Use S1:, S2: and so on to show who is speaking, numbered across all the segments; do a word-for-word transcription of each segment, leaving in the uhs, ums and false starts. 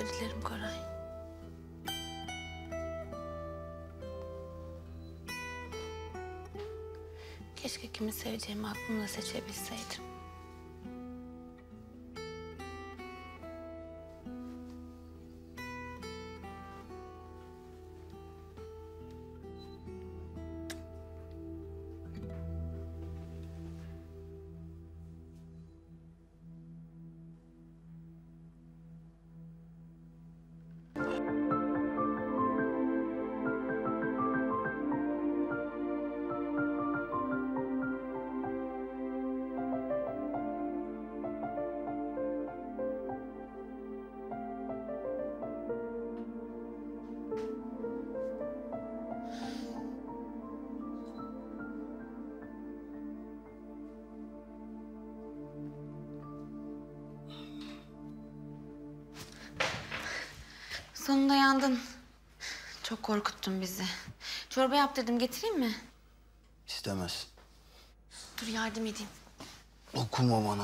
S1: özür dilerim Koray. Keşke kimi seveceğimi aklımda seçebilseydim. Sonunda yandın. Çok korkuttun bizi. Çorba yaptırdım, getireyim mi?
S2: İstemez.
S1: Dur yardım edeyim.
S2: Dokunma bana.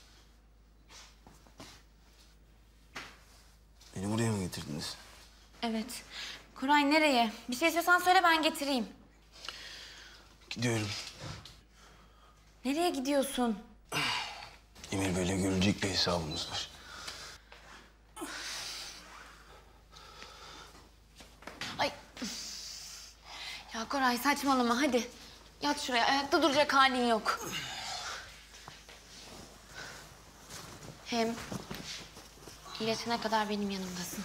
S2: Beni buraya mı getirdiniz?
S1: Evet. Koray nereye? Bir şey istiyorsan söyle, ben getireyim.
S2: Gidiyorum.
S1: Nereye gidiyorsun?
S2: Emir Bey'le görülecek bir hesabımız var.
S1: Ay. Ya Koray saçmalama, hadi. Yat şuraya, ayakta duracak halin yok. Hem iyileşene kadar benim yanımdasın.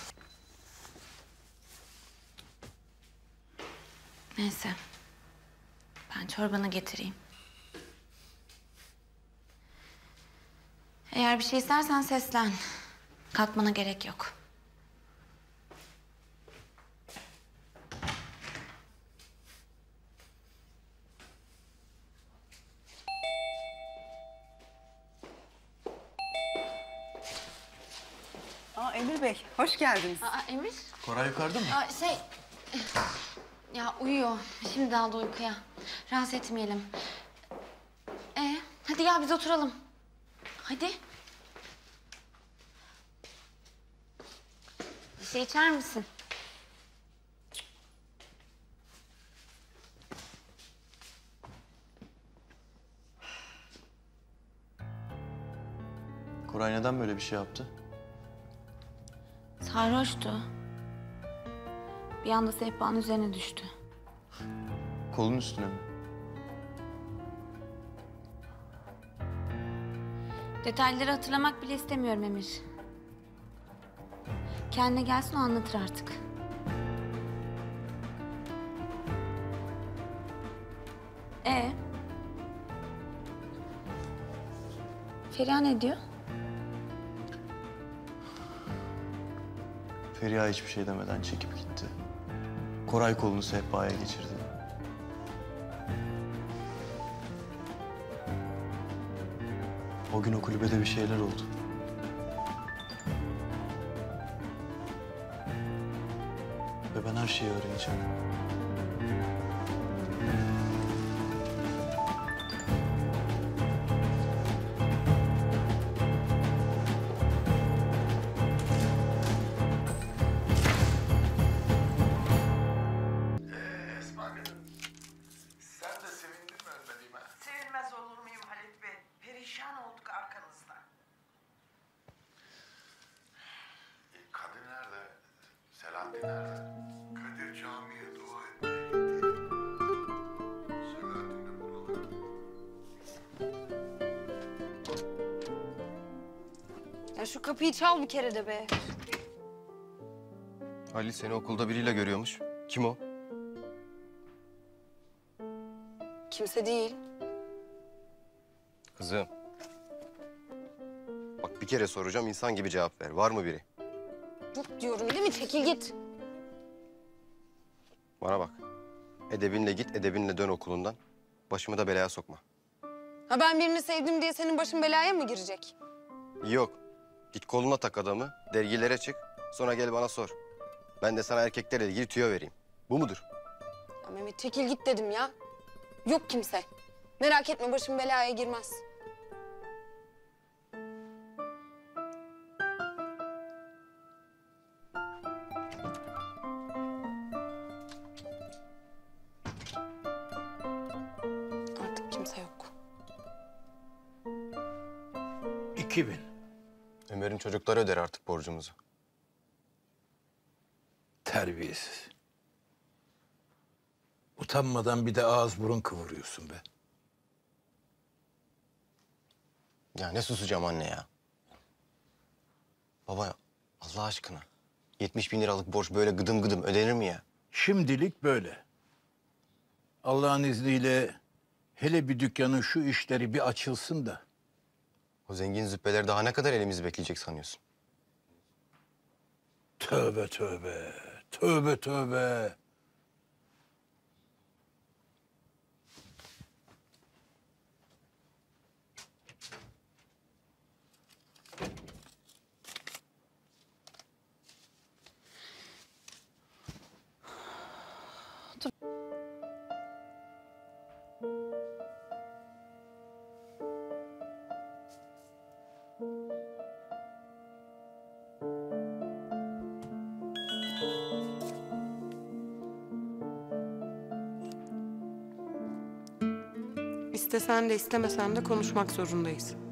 S1: Neyse. Ben çorbanı getireyim. Eğer bir şey istersen seslen. Kalkmana gerek yok.
S3: Aa, Emir Bey, hoş geldiniz.
S1: Aa, Emir.
S2: Koray yukarıda mı?
S1: Aa, şey... Ya uyuyor. Şimdi daldı uykuya. Rahatsız etmeyelim. Ee, hadi gel biz oturalım. Hadi. Bir şey içer misin?
S2: Koray neden böyle bir şey yaptı?
S1: Sarhoştu. Bir anda sehpanın üzerine düştü.
S2: Kolun üstüne mi?
S1: Detayları hatırlamak bile istemiyorum Emir. Kendine gelsin, o anlatır artık. Ee? Feriha ne diyor?
S2: Feriha hiçbir şey demeden çekip gitti. Koray kolunu sehpaya geçirdi. O gün o kulübede bir şeyler oldu. Ve ben her şeyi öğreneceğim.
S3: Sevilmez olur muyum Halit Bey? Perişan olduk arkanızdan.
S4: E, Kadir nerede? Selahattin nerede? Kadir camiye dua etmeye gitti. Selahattin de buralarda.
S5: Ya şu kapıyı çal bir kere de be.
S6: Halil seni okulda biriyle görüyormuş. Kim o?
S5: Kimse değil.
S6: Kızım. Bak bir kere soracağım, insan gibi cevap ver. Var mı biri?
S5: Yok diyorum değil mi? Çekil git.
S6: Bana bak. Edebinle git, edebinle dön okulundan. Başımı da belaya sokma.
S5: Ha ben birini sevdim diye senin başın belaya mı girecek?
S6: Yok. Git koluna tak adamı, dergilere çık. Sonra gel bana sor. Ben de sana erkeklerle ilgili tüyo vereyim. Bu mudur?
S5: Ya Mehmet çekil git dedim ya. Yok kimse. Merak etme, başım belaya girmez.
S7: iki bin.
S6: Ömer'in çocukları öder artık borcumuzu.
S7: Terbiyesiz. Utanmadan bir de ağız burun kıvırıyorsun be.
S6: Ya ne susacağım anne ya. Baba Allah aşkına. yetmiş bin liralık borç böyle gıdım gıdım ödenir mi ya?
S7: Şimdilik böyle. Allah'ın izniyle hele bir dükkanın şu işleri bir açılsın da.
S6: O zengin züppeler daha ne kadar elimizi bekleyecek sanıyorsun?
S7: Tövbe tövbe. Tövbe tövbe.
S5: İstesen de istemesen de konuşmak zorundayız.